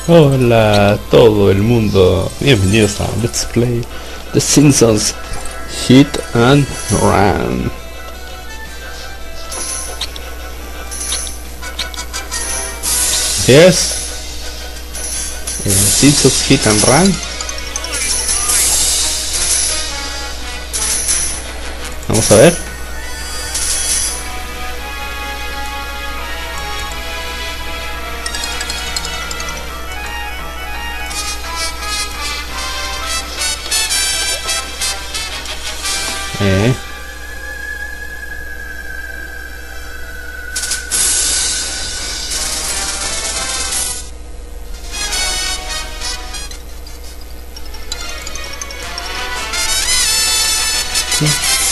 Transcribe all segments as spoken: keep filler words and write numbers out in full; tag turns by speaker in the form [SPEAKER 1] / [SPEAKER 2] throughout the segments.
[SPEAKER 1] Hola a todo el mundo, bienvenidos a Let's Play The Simpsons Hit and Run. Yes, eh, Simpsons Hit and Run. Vamos a ver. Eh. Sí.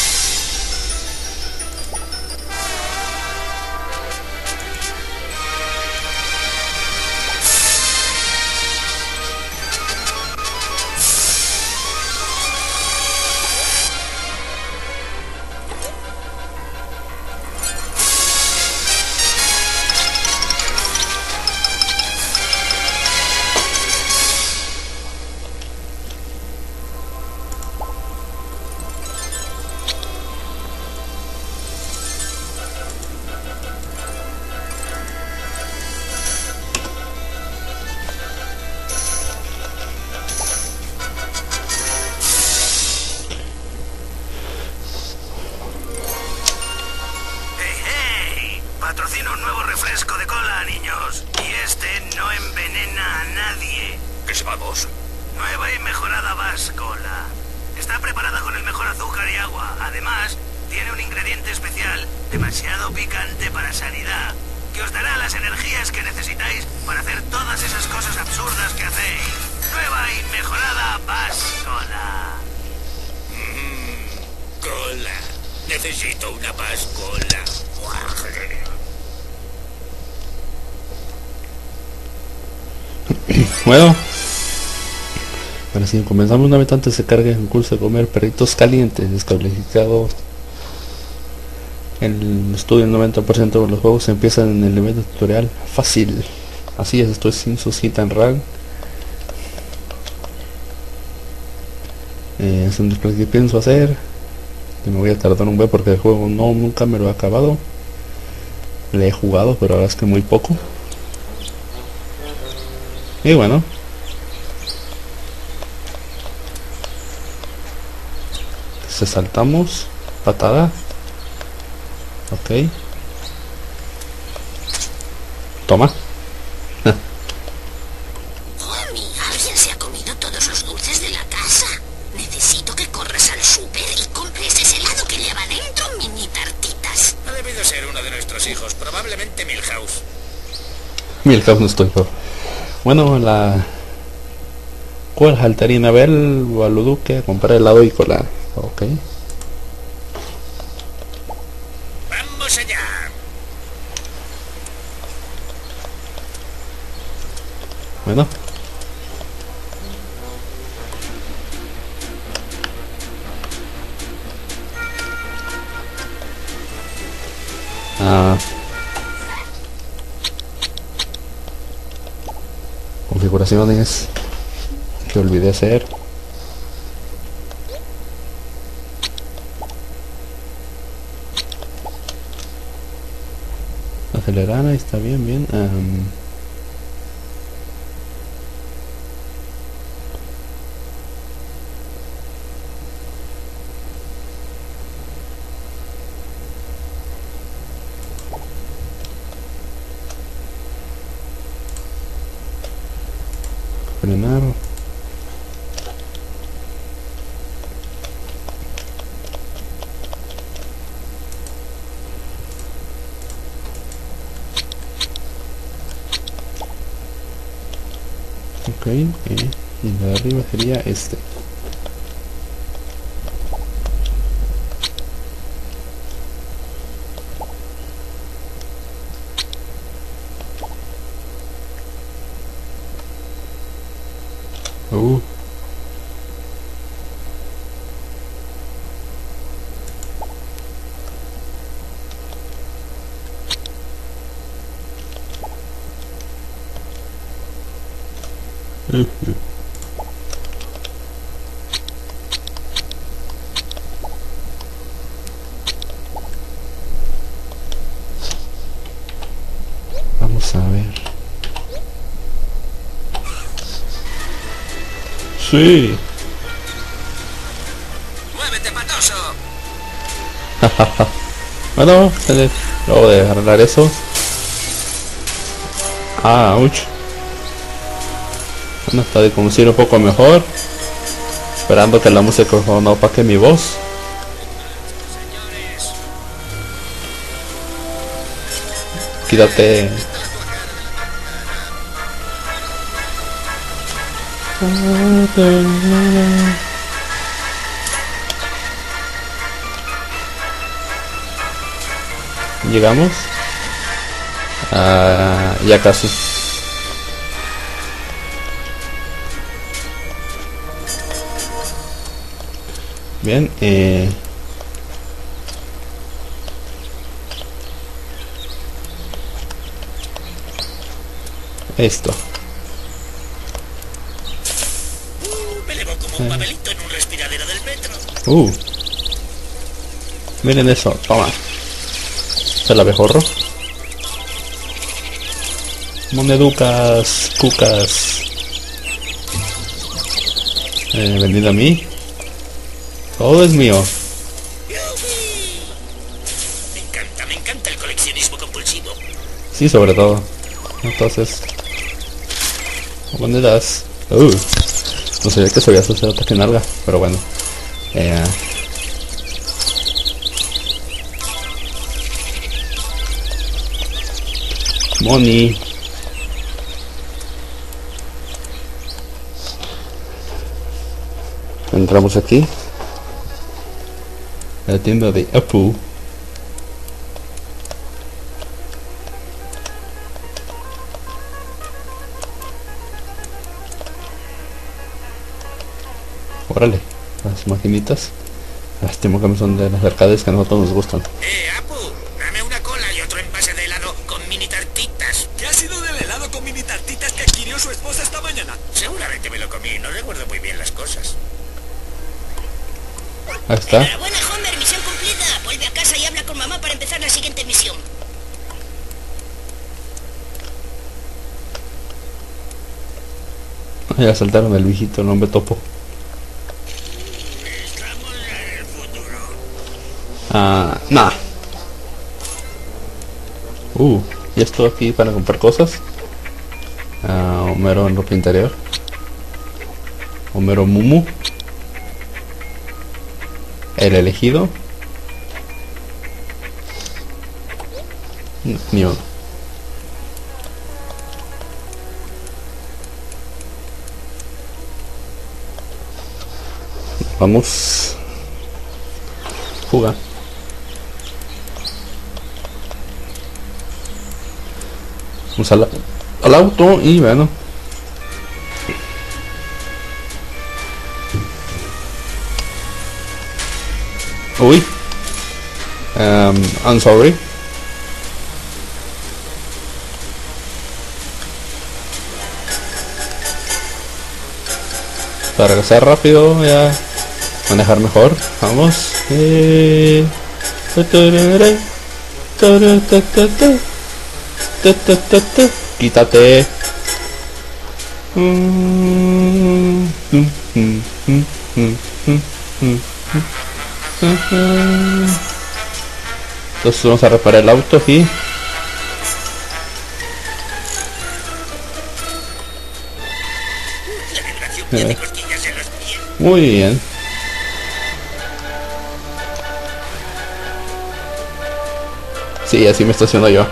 [SPEAKER 2] Patrocino un nuevo refresco de cola, niños. Y este no envenena a nadie.
[SPEAKER 3] ¿Qué se vamos?
[SPEAKER 2] Nueva y mejorada Bass Cola. Está preparada con el mejor azúcar y agua. Además, tiene un ingrediente especial, demasiado picante para sanidad, que os dará las energías que necesitáis para hacer todas esas cosas absurdas que hacéis. Nueva y mejorada Bass Cola.
[SPEAKER 3] Mmm, cola. Necesito una Bass Cola.
[SPEAKER 1] Bueno, ahora sí, comenzamos una vez antes se cargue el curso de comer perritos calientes descalificados. El estudio el noventa por ciento de los juegos empiezan en el nivel de tutorial fácil. Así es, esto es Simpsons Hit and Run. Eh, es un display que pienso hacer. Que me voy a tardar un buen porque el juego no nunca me lo he acabado. Le he jugado, pero ahora es que muy poco. Y bueno, se saltamos patada. Ok, toma.
[SPEAKER 4] Homie, alguien se ha comido todos los dulces de la casa. Necesito que corras al súper y compres ese helado que lleva dentro mini tartitas.
[SPEAKER 3] Ha debido ser uno de nuestros hijos, probablemente Milhouse.
[SPEAKER 1] Milhouse no estoy por. Bueno, la cual Halterina Bell Baluduque comprar helado y cola. Ok.
[SPEAKER 3] ¡Vamos allá!
[SPEAKER 1] Bueno. Ah. Configuraciones que olvidé hacer. Acelerar, ahí está bien, bien. Um, frenar. Ok, eh, y el de arriba sería este. Uh. Vamos a ver. Sí.
[SPEAKER 3] ¡Muévete, patoso!
[SPEAKER 1] Bueno, luego de arreglar eso. Ah, ouch. Bueno, está de conducir un poco mejor. Esperando que la música no opaque mi voz.
[SPEAKER 3] Señores,
[SPEAKER 1] Quítate. Llegamos. Ah, ya casi. Bien, eh... esto.
[SPEAKER 3] uh, me elevo como un papelito en un respiradero del metro.
[SPEAKER 1] Uh. Miren eso, toma. Se la abejorro. Moneducas, cucas. Eh, vendido a mí. Todo es mío.
[SPEAKER 3] ¡Yupi! Me encanta, me encanta el coleccionismo compulsivo.
[SPEAKER 1] Sí, sobre todo. Entonces. Monedas. Uh. No sabía que sabía hacer ataque en alga, pero bueno. Eh, Money. Entramos aquí. La tienda de Apple. Órale, las maquinitas. Lástima que no son de las arcades que a nosotros nos gustan.
[SPEAKER 3] Eh, Apu, dame una cola y otro envase de helado con mini tartitas.
[SPEAKER 5] ¿Qué ha sido del helado con mini tartitas que adquirió su esposa esta mañana?
[SPEAKER 3] Seguramente me lo comí, no recuerdo muy bien las cosas.
[SPEAKER 1] Ahí está.
[SPEAKER 4] Enhorabuena, Homer, misión cumplida. Vuelve a casa y habla con mamá para empezar la siguiente misión.
[SPEAKER 1] Ya saltaron el viejito, el hombre topo.
[SPEAKER 3] Estamos en el futuro.
[SPEAKER 1] Ah, nah. Uh, y esto aquí para comprar cosas. Ah, Homero en ropa interior. Homero Mumu. El elegido. No, ni uno. Vamos. Fuga. Vamos al, al auto y bueno. Uy. Um, I'm sorry. Para regresar rápido, ya manejar mejor. Vamos. Eh. Quítate. Entonces vamos a reparar el auto aquí.
[SPEAKER 3] La vibración tiene cosquillas en los pies.
[SPEAKER 1] Muy bien. Sí, así me estaciono yo.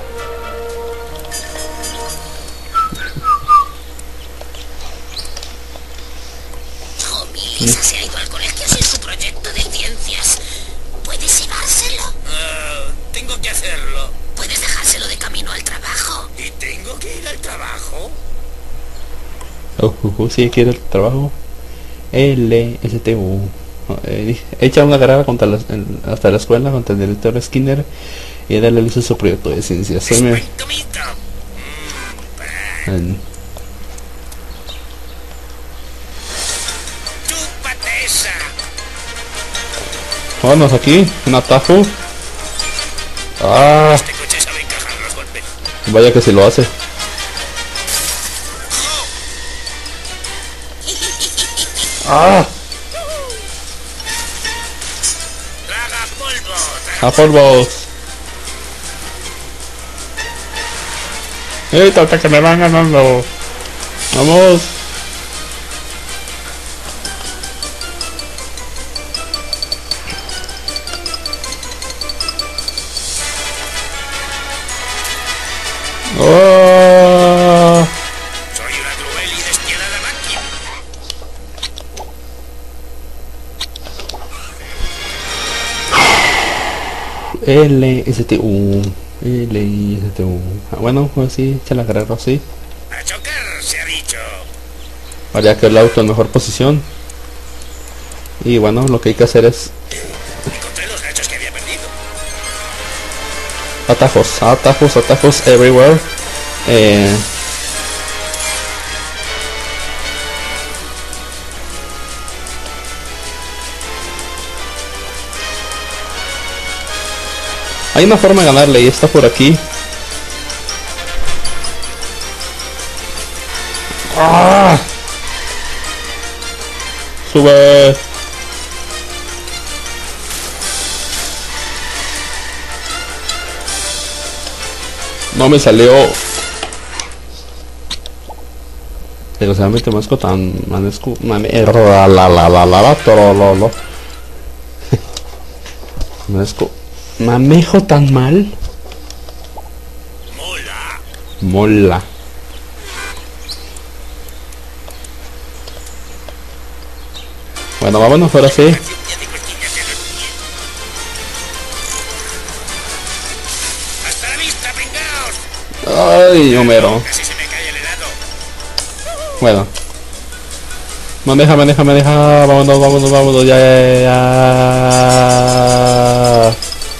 [SPEAKER 4] Tommy, Lisa se ha ido al colegio sin su proyecto de ciencias. ¿Puedes llevárselo?
[SPEAKER 3] Ah, tengo que hacerlo.
[SPEAKER 4] Puedes dejárselo de camino al trabajo.
[SPEAKER 3] ¿Y tengo que ir al trabajo?
[SPEAKER 1] Uh, uh, uh, sí, quiere el trabajo. L S T U. Eh, echa una carrera contra la, el, hasta la escuela contra el director Skinner y darle luz a su proyecto de ciencias. Soy mi-
[SPEAKER 3] Descuentomito. Mm, bah.
[SPEAKER 1] el-
[SPEAKER 3] esa!
[SPEAKER 1] Vámonos aquí, un atajo. Ah,
[SPEAKER 3] Este coche sabe encajar los golpes.
[SPEAKER 1] vaya que si lo hace. Ah,
[SPEAKER 3] ¡Traga polvo! ¡Traga
[SPEAKER 1] a polvos. ¡Eh, tata, que me van ganando! ¡Vamos! ¡Oh!
[SPEAKER 3] Soy una cruel y despiadada máquina.
[SPEAKER 1] L S T U L I S T U. Ah, bueno, pues sí, echa la carrera así.
[SPEAKER 3] ¡A chocar, se ha dicho!
[SPEAKER 1] Haría que el auto en mejor posición. Y bueno, lo que hay que hacer es
[SPEAKER 3] Encontré los gachos que había perdido.
[SPEAKER 1] atajos, atajos, atajos everywhere. Eh, hay una forma de ganarle y está por aquí. ¡Ah! Sube. No me salió. Desgraciadamente masco tan manesco mane la la la la la torololo. Manesco manejo tan mal.
[SPEAKER 3] ¡Mola!
[SPEAKER 1] Mola. Bueno, vámonos ahora sí.
[SPEAKER 3] Ya de costillas en los pies. ¡Hasta la vista, pringaos!
[SPEAKER 1] Ay, Homero.
[SPEAKER 3] Casi se me cae el helado.
[SPEAKER 1] Bueno. Maneja, maneja, maneja. Vámonos, vámonos, vámonos. Ya, ya, ya.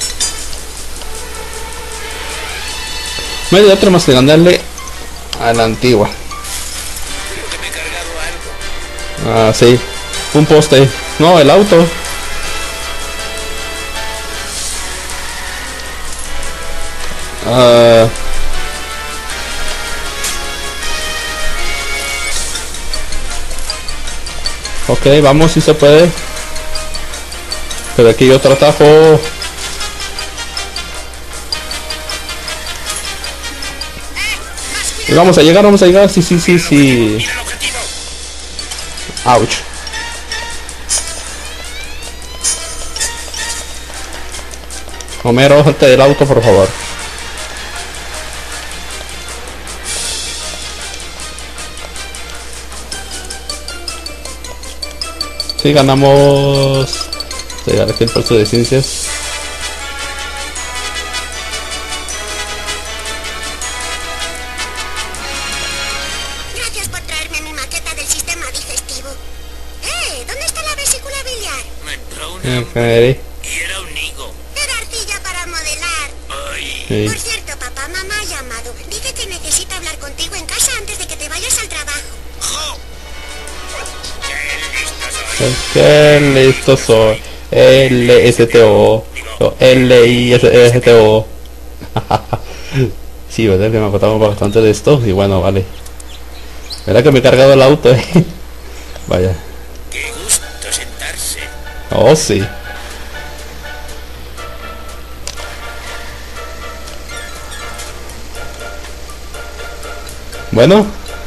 [SPEAKER 1] No hay de otro más que ganarle a la antigua.
[SPEAKER 3] Creo que me he cargado algo.
[SPEAKER 1] Ah, sí. Un poste. No, el auto. Ah. Ok, vamos, si se puede. Pero aquí hay otro atajo. Y vamos a llegar, vamos a llegar. Sí, sí, sí, sí.
[SPEAKER 3] ¡Mira el objetivo!
[SPEAKER 1] Ouch. Homero, salte del auto, por favor. Sí, ganamos. Llegar aquí el puesto de ciencias.
[SPEAKER 4] Gracias por traerme mi maqueta del sistema digestivo. ¡Eh! ¿Dónde está la vesícula biliar?
[SPEAKER 3] Me entró una
[SPEAKER 1] Ok. Sí.
[SPEAKER 3] y era un higo.
[SPEAKER 4] Era arcilla para modelar.
[SPEAKER 3] ¡Ay!
[SPEAKER 4] Por cierto, papá, mamá ha llamado. Dice que necesita hablar contigo en casa antes de que te vayas al trabajo.
[SPEAKER 3] ¡Jo! ¡Qué listo soy!
[SPEAKER 1] Qué listo soy. L S T O L I S T O. Sí, verdad que me acordaba bastante de esto. Y bueno, vale. Verdad que me he cargado el auto, eh. Vaya.
[SPEAKER 3] ¡Qué gusto sentarse!
[SPEAKER 1] Oh, sí. Bueno.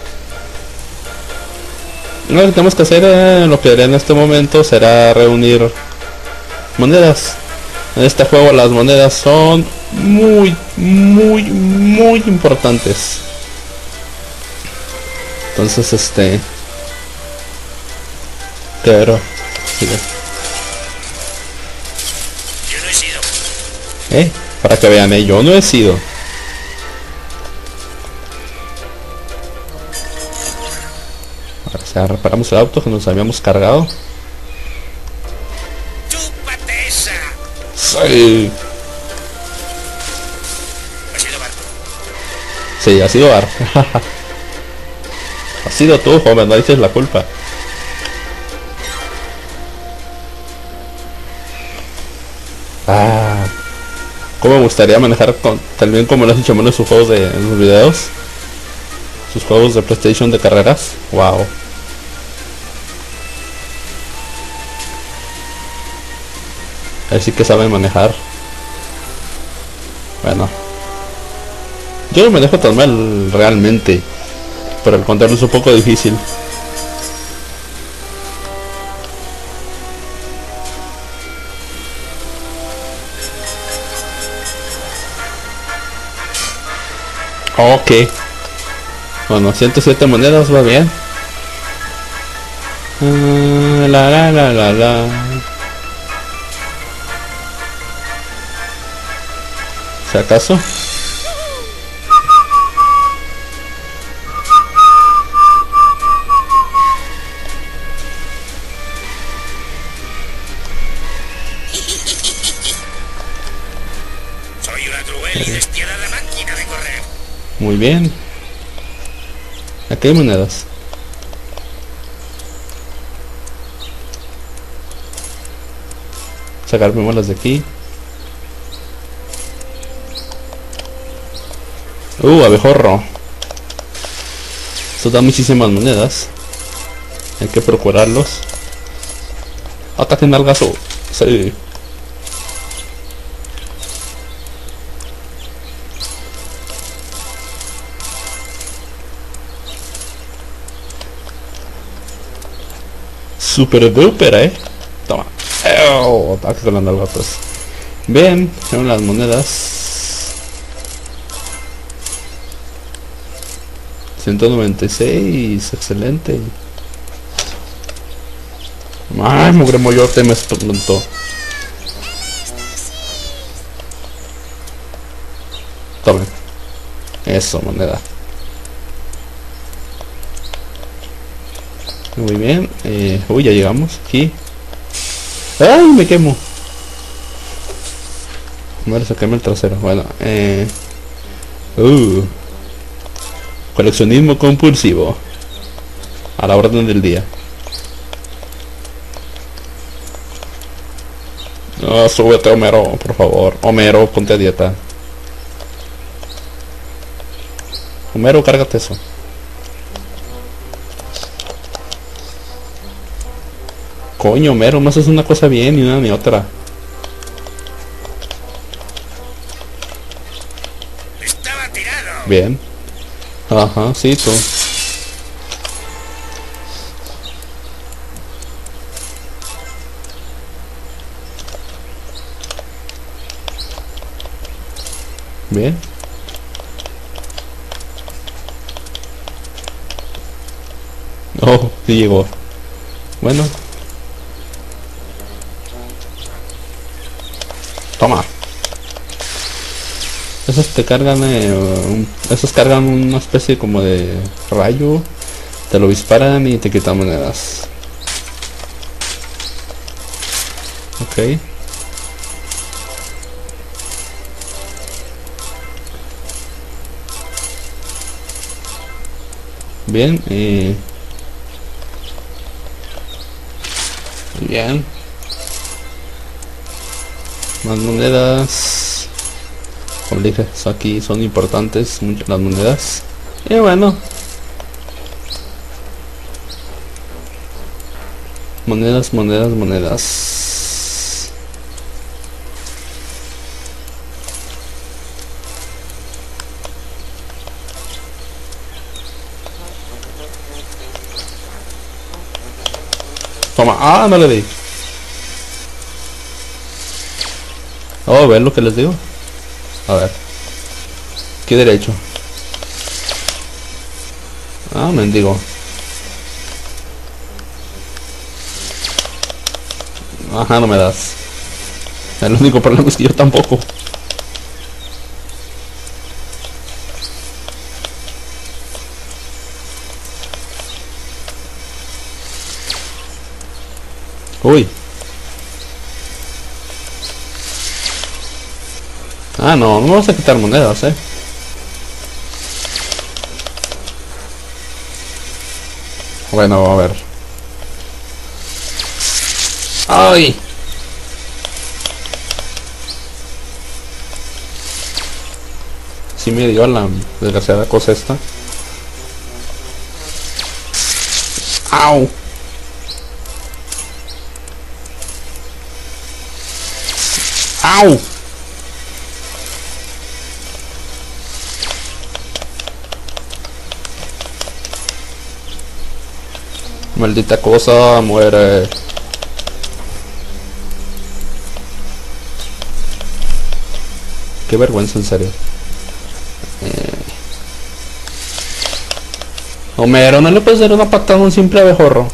[SPEAKER 1] Lo que tenemos que hacer, eh, lo que haré en este momento será reunir monedas. En este juego las monedas son muy, muy, muy importantes. Entonces, este... Pero... Sí,
[SPEAKER 3] Yo no he sido.
[SPEAKER 1] eh, para que vean, eh, yo no he sido. Ahora ya reparamos el auto que nos habíamos cargado.
[SPEAKER 3] ¡Chúpate esa!
[SPEAKER 1] Sí.
[SPEAKER 3] Ha sido barco.
[SPEAKER 1] Sí, ha sido Bar. Ha sido tú, joven, no dices la culpa. Como me gustaría manejar con, también como lo has dicho menos sus juegos de en los videos. Sus juegos de PlayStation de carreras. Wow. Así que saben manejar. Bueno. Yo no manejo tan mal realmente. Pero el control es un poco difícil. Ok. Bueno, ciento siete monedas va bien. Uh, la la la la la. Si acaso.
[SPEAKER 3] Soy una cruel y despiadada máquina de correr.
[SPEAKER 1] Muy bien. Aquí hay monedas. Sacar primero las de aquí. Uh, abejorro. Esto da muchísimas monedas. Hay que procurarlos. Ataquen al gaso. Sí. Super duper, eh. Toma. Oh, ataque con las nalgatas. Bien, son las monedas. ciento noventa y seis, excelente. Ay, mugre moyote me explotó. Tomen. Eso, moneda. Muy bien. Eh, uy, ya llegamos aquí. ¡Ay, me quemo! Me saquéme el trasero. Bueno, eh... Uh... Coleccionismo compulsivo. A la orden del día. No, súbete, Homero, por favor. Homero, ponte a dieta. Homero, cárgate eso. Coño, Homero, no haces una cosa bien ni una ni otra.
[SPEAKER 3] Estaba tirado.
[SPEAKER 1] Bien. Ajá, sí, tú. Bien. Oh, sí llegó. Bueno. Toma. Esos te cargan, eh, un, esos cargan una especie como de rayo, te lo disparan y te quitan monedas. Ok. Bien, eh. Bien. Más monedas. Como dije, aquí son importantes mucho las monedas. Y bueno, monedas, monedas, monedas. Toma, ah, no le di. Oh, ¿ven lo que les digo? A ver. ¿Qué derecho? Ah, mendigo. Ajá, no me das. El único problema es que yo tampoco. Uy. Ah, no, no vamos a quitar monedas, eh. Bueno, a ver. ¡Ay! sí me dio a la desgraciada cosa esta. ¡Au! ¡Au! Maldita cosa, muere. Qué vergüenza, en serio. Eh... Homero, ¿no le puedes dar una patada a un simple abejorro?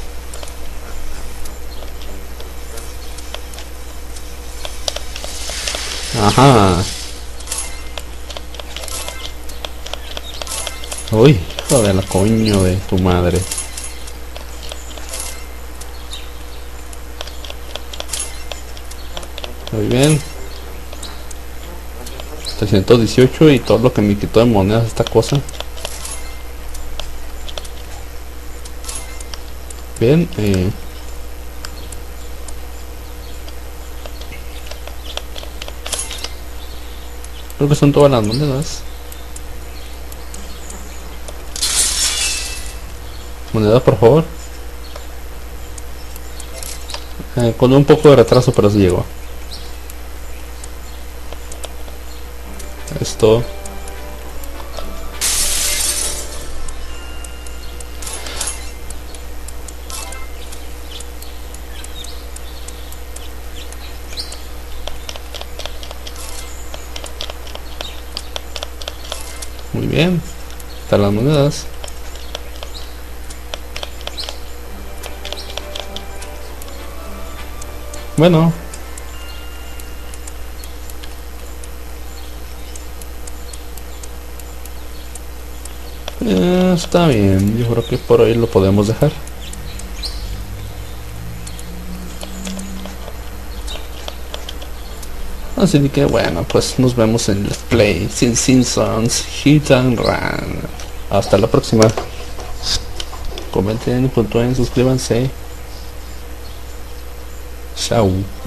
[SPEAKER 1] Ajá. Uy, hijo de la coño de tu madre. Muy bien. trescientos dieciocho y todo lo que me quitó de monedas esta cosa. Bien, eh. Creo que son todas las monedas. Moneda, por favor. Eh, con un poco de retraso, pero sí llegó. Esto. Muy bien. Están las monedas. Bueno. Eh, está bien, yo creo que por hoy lo podemos dejar. Así que bueno, pues nos vemos en Let's Play Sin Simpsons Hit and Run. Hasta la próxima. Comenten, puntúen, suscríbanse. Chao.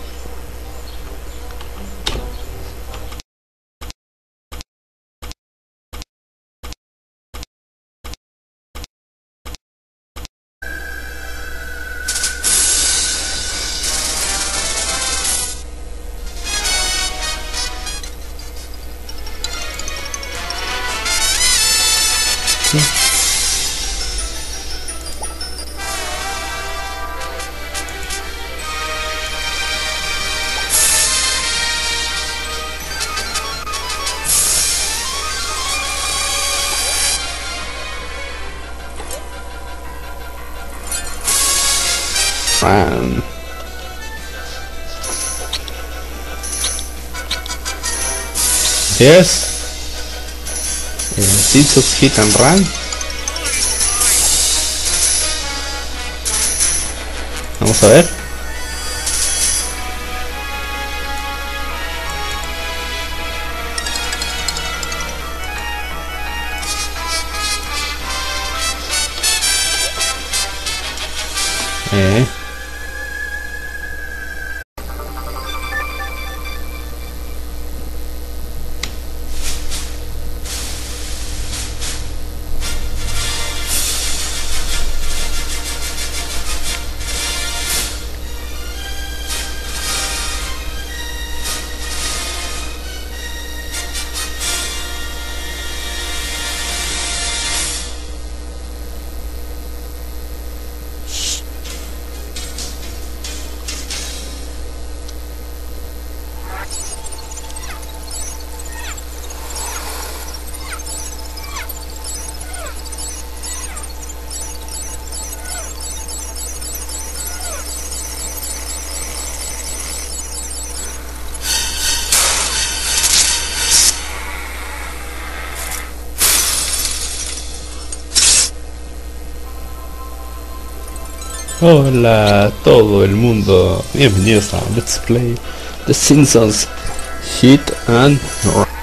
[SPEAKER 1] Run. Yes. Eh, Simpsons Hit and Run. Vamos a ver. Eh. Hola a todo el mundo, bienvenidos a Let's Play The Simpsons Hit and Run.